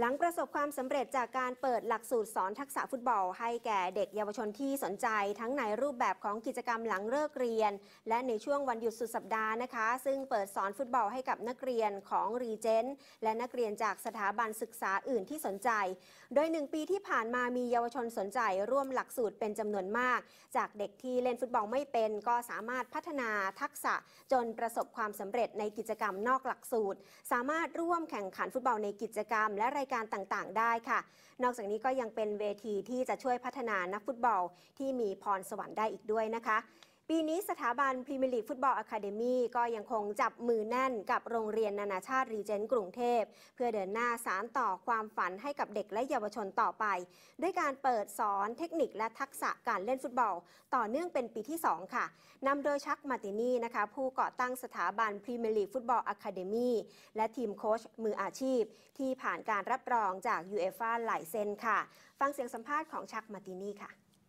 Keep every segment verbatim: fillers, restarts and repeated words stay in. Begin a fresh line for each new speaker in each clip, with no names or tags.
หลังประสบความสำเร็จจากการเปิดหลักสูตรสอนทักษะฟุตบอลให้แก่เด็กเยาวชนที่สนใจทั้งในรูปแบบของกิจกรรมหลังเลิกเรียนและในช่วงวันหยุดสุดสัปดาห์นะคะซึ่งเปิดสอนฟุตบอลให้กับนักเรียนของรีเจนต์และนักเรียนจากสถาบันศึกษาอื่นที่สนใจโดยหนึ่งปีที่ผ่านมามีเยาวชนสนใจร่วมหลักสูตรเป็นจำนวนมากจากเด็กที่เล่นฟุตบอลไม่เป็นก็สามารถพัฒนาทักษะจนประสบความสำเร็จในกิจกรรมนอกหลักสูตรสามารถร่วมแข่งขันฟุตบอลในกิจกรรมและรายการต่างๆได้ค่ะนอกจากนี้ก็ยังเป็นเวทีที่จะช่วยพัฒนานักฟุตบอลที่มีพรสวรรค์ได้อีกด้วยนะคะปีนี้สถาบันพรีเมียร์ลีกฟุตบอลอะคาเดมี่ก็ยังคงจับมือแน่นกับโรงเรียนนานาชาติรีเจนต์กรุงเทพเพื่อเดินหน้าสานต่อความฝันให้กับเด็กและเยาวชนต่อไปด้วยการเปิดสอนเทคนิคและทักษะการเล่นฟุตบอลต่อเนื่องเป็นปีที่สองค่ะนำโดยชักมาตินีนะคะผู้ก่อตั้งสถาบันพรีเมียร์ลีกฟุตบอลอะคาเดมี่และทีมโค้ชมืออาชีพที่ผ่านการรับรองจาก ยู เอฟ่า License ค่ะฟังเสียงสัมภาษณ์ของชักมาตินีค่ะ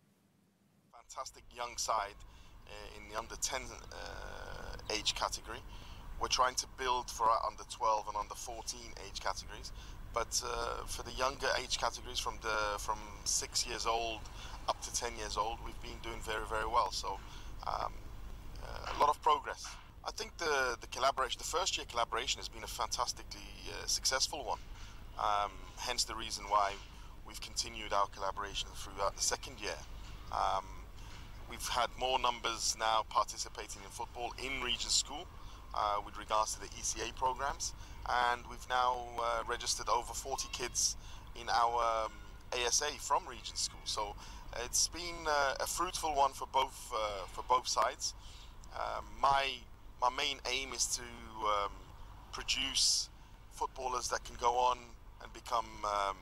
Fantastic young side in the under ten uh, age category. We're trying to build for our under twelve and under fourteen age categories, but uh, for the younger age categories from the from six years old up to ten years old, we've been doing very very well. So um, uh, a lot of progress. I think the the collaboration, the first year collaboration, has been a fantastically uh, successful one. Um, hence the reason why we've continued our collaboration throughout the second year. Um, We've had more numbers now participating in football in Regent School uh, with regards to the E C A programs, and we've now uh, registered over forty kids in our um, A S A from Regent School. So it's been uh, a fruitful one for both uh, for both sides. Uh, my my main aim is to um, produce footballers that can go on and become um,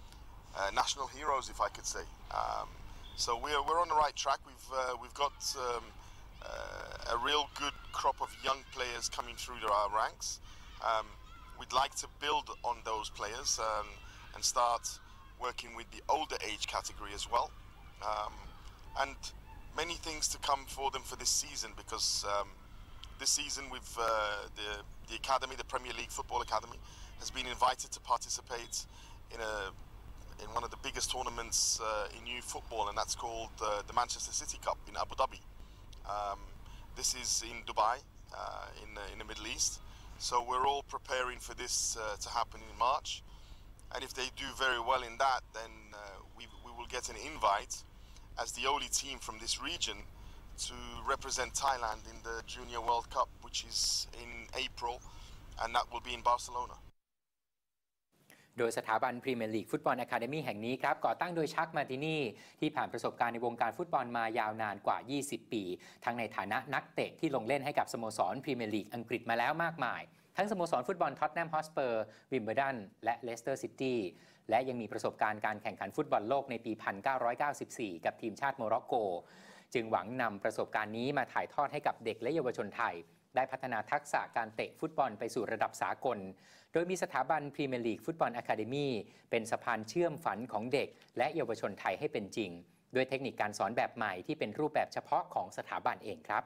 uh, national heroes, if I could say. Um, So we're we're on the right track. We've uh, we've got um, uh, a real good crop of young players coming through our ranks. Um, we'd like to build on those players um, and start working with the older age category as well. Um, and many things to come for them for this season because um, this season we've uh, the the academy, the Premier League Football Academy, has been invited to participate in a in one of the biggest tournaments uh, in youth football, and that's called uh, the Manchester City Cup in Abu Dhabi. Um, this is in Dubai, uh, in, uh, in the Middle East. So we're all preparing for this uh, to happen in March. And if they do very well in that, then uh, we, we will get an invite as the only team from this region to represent Thailand in the Junior World Cup, which is in April, and that will be in Barcelona.
โดยสถาบันพรีเมียร์ลีกฟุตบอลอะคาเดมี่แห่งนี้ครับก่อตั้งโดยชักมาตินีที่ผ่านประสบการณ์ในวงการฟุตบอลมายาวนานกว่ายี่สิบปีทั้งในฐานะนักเตะที่ลงเล่นให้กับสโมสรพรีเมียร์ลีกอังกฤษมาแล้วมากมายทั้งสโมสรฟุตบอลท็อตแนมฮอตสเปอร์วิมเบิลดันและเลสเตอร์ซิตี้และยังมีประสบการณ์การแข่งขันฟุตบอลโลกในปี หนึ่งพันเก้าร้อยเก้าสิบสี่ กับทีมชาติโมร็อกโกจึงหวังนำประสบการณ์นี้มาถ่ายทอดให้กับเด็กและเยาวชนไทยได้พัฒนาทักษะการเตะฟุตบอลไปสู่ระดับสากลโดยมีสถาบันพรีเมียร์ลีกฟุตบอลอะคาเดมี่เป็นสะพานเชื่อมฝันของเด็กและเยาวชนไทยให้เป็นจริงด้วยเทคนิคการสอนแบบใหม่ที่เป็นรูปแบบเฉพาะของสถาบันเองครับ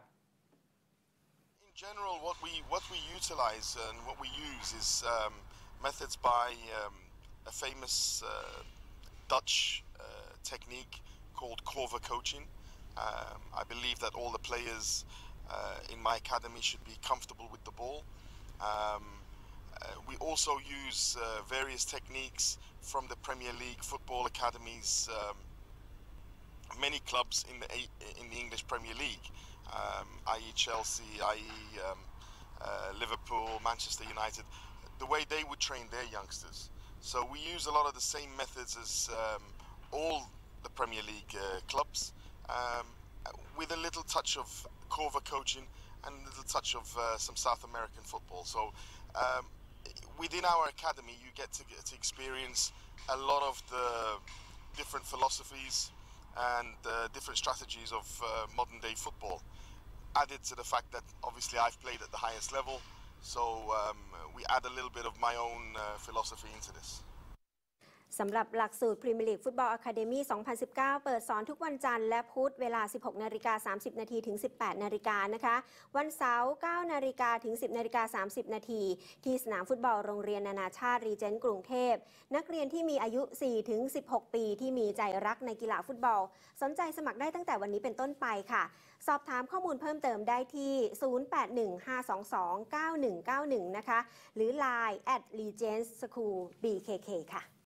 In general, what we what we utilize and what we use is um, methods by um, a famous uh, Dutch uh, technique called Korver coaching. Um, I believe that all the players uh, in my academy should be comfortable with the ball. Um, Uh, we also use uh, various techniques from the Premier League football academies, um, many clubs in the in the English Premier League, um, that is Chelsea, that is um, uh, Liverpool, Manchester United, the way they would train their youngsters. So we use a lot of the same methods as um, all the Premier League uh, clubs, um, with a little touch of Korver coaching and a little touch of uh, some South American football. So. Um, Within our academy, you get to get to experience a lot of the different philosophies and uh, different strategies of uh, modern day football. Added to the fact that obviously I've played at the highest level, so um, we add a little bit of my own uh, philosophy into this.
สำหรับหลักสูตร Premier League Football Academy สองพันสิบเก้า เปิดสอนทุกวันจันทร์และพุธเวลา สิบหกนาฬิกาสามสิบนาทีถึง สิบแปดนาฬิกานะคะ วันเสาร์ เก้านาฬิกาถึง สิบนาฬิกาสามสิบนาทีที่สนามฟุตบอลโรงเรียนนานาชาติรีเจนต์กรุงเทพนักเรียนที่มีอายุ สี่ถึงสิบหก ปีที่มีใจรักในกีฬาฟุตบอลสนใจสมัครได้ตั้งแต่วันนี้เป็นต้นไปค่ะสอบถามข้อมูลเพิ่มเติมได้ที่ ศูนย์ แปด หนึ่ง ห้า สอง สอง เก้า หนึ่ง เก้า หนึ่ง นะคะหรือ ไลน์ แอท รีเจนต์ สคูล บี เค เค ค่ะ